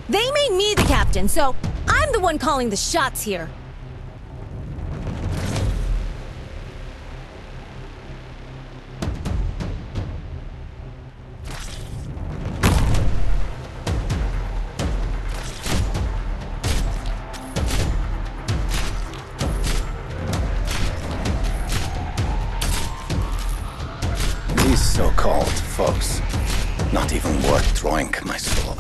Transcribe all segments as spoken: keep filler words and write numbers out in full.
They made me the captain, so I'm the one calling the shots here. These so-called foes, not even worth drawing my sword.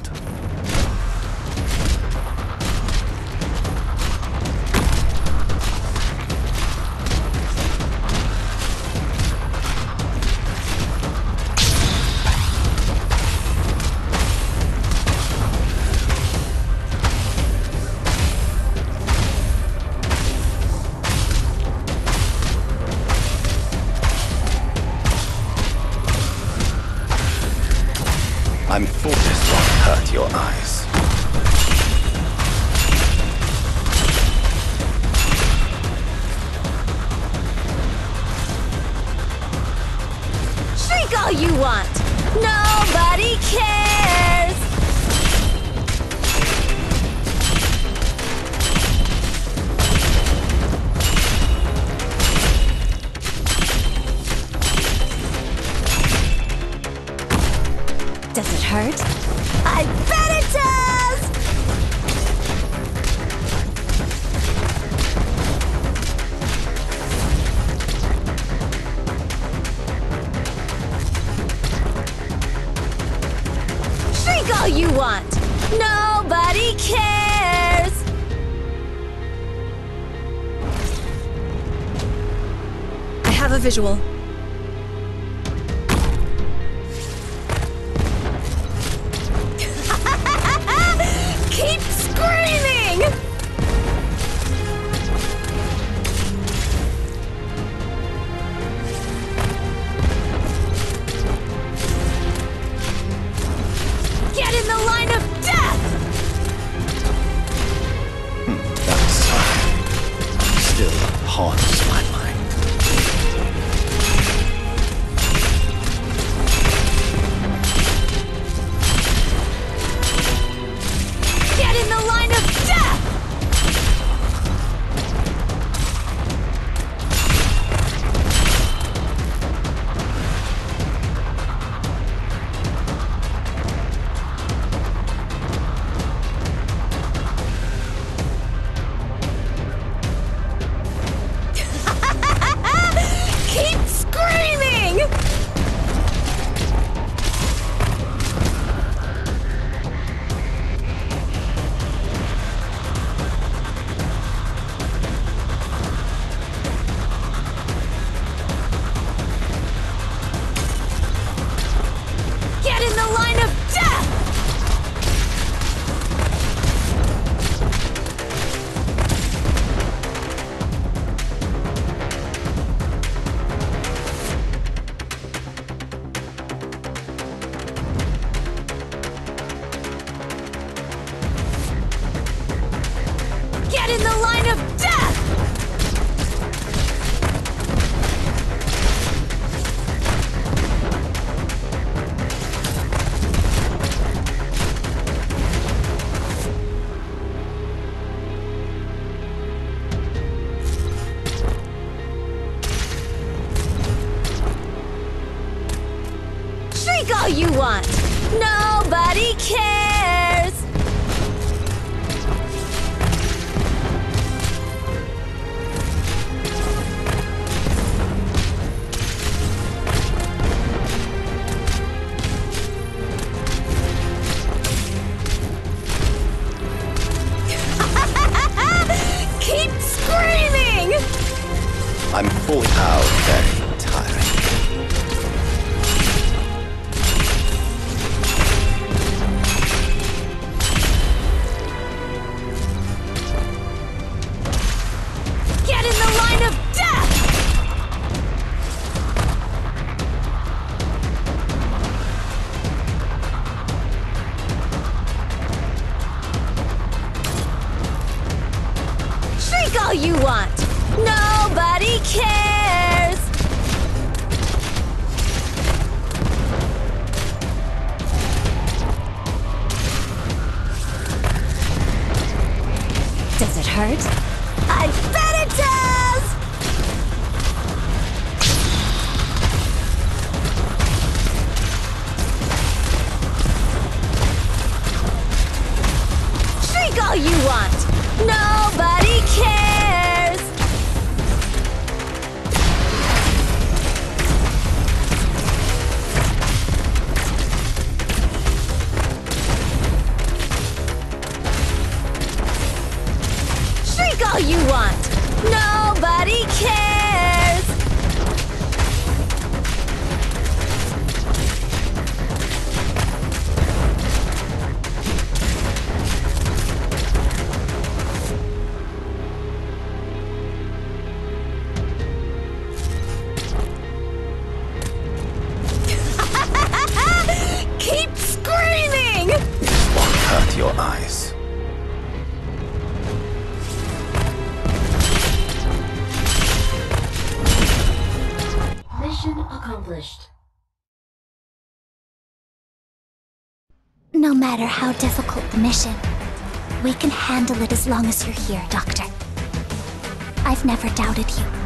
I'm focused on hurt your eyes. Shriek all you want! Nobody cares! Does it hurt? I bet it does! Shriek all you want! Nobody cares! I have a visual. Keep screaming! Get in the line of death! That sigh still haunts my mind. Get in the line of death! Keep screaming! Get in the line of death! Get in the line of death! Shriek all you want! Nobody cares! Keep screaming! I'm fully out, very tired. Get in the line of death! Shriek all you want! Nobody cares! hurt? I bet it does! Shriek all you want! Nobody cares! Shriek all you want! Nobody cares! Keep screaming! This won't hurt your eyes. Mission accomplished. No matter how difficult the mission, we can handle it as long as you're here, Doctor. I've never doubted you.